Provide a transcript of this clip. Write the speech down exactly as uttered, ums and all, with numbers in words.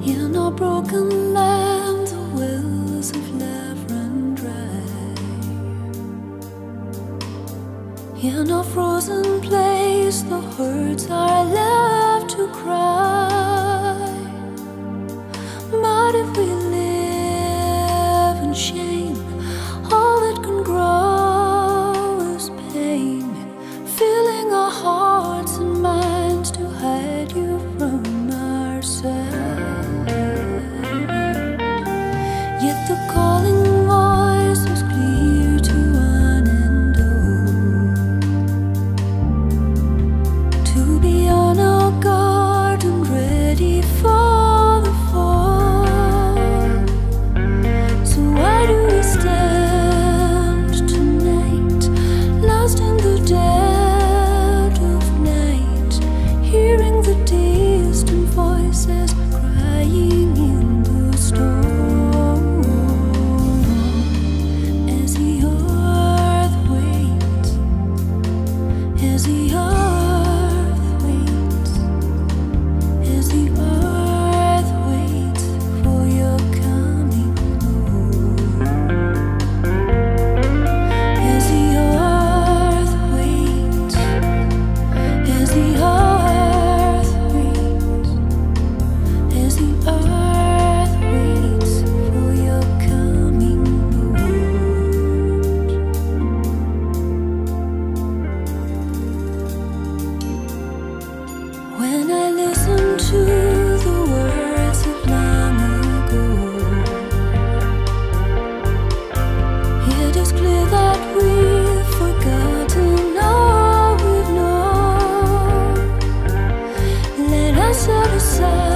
In our broken land, the wells of love run dry. In our frozen place, the herds are left to cry. But if we live in shame, all that can grow is pain, filling our hearts and minds to hide you from ourselves. Yet the calling voice was clear to one and all, to be on our guard and ready for the fall. So why do we stand tonight, lost in the dead of night, hearing the distant voices crying in the storm? As the earth waits, as the earth waits, as the earth waits for your coming, Lord. As the earth waits, as the earth waits, as the earth waits for your coming, Lord. When I listen to the words of long ago, it is clear that we've forgotten all we've known. Let us set aside